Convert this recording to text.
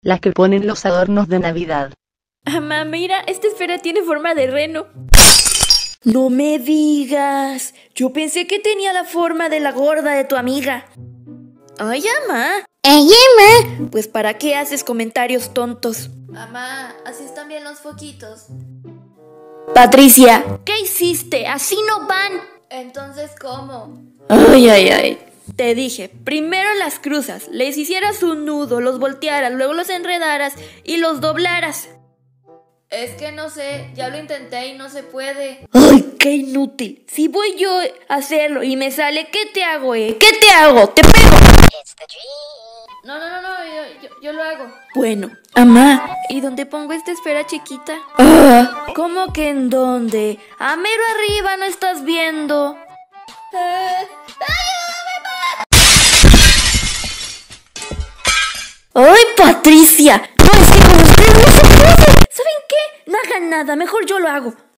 las que ponen los adornos de Navidad. Mamá, mira, esta esfera tiene forma de reno. No me digas. Yo pensé que tenía la forma de la gorda de tu amiga. Ay, mamá. Emma. Pues ¿para qué haces comentarios tontos? Mamá, así están bien los foquitos. Patricia, ¿qué hiciste? Así no van. Entonces, ¿cómo? Ay. Te dije, primero las cruzas, les hicieras un nudo, los voltearas, luego los enredaras y los doblaras. Es que no sé, ya lo intenté y no se puede. ¡Ay, qué inútil! Si voy yo a hacerlo y me sale, ¿qué te hago, ¿Qué te hago? ¡Te pego! No, yo lo hago. Bueno, mamá, ¿y dónde pongo esta esfera chiquita? ¿Cómo que en dónde? ¡A mero arriba, no estás viendo! ¡Ay, Patricia! No, es que con ustedes no se puede. ¿Saben qué? No hagan nada, mejor yo lo hago.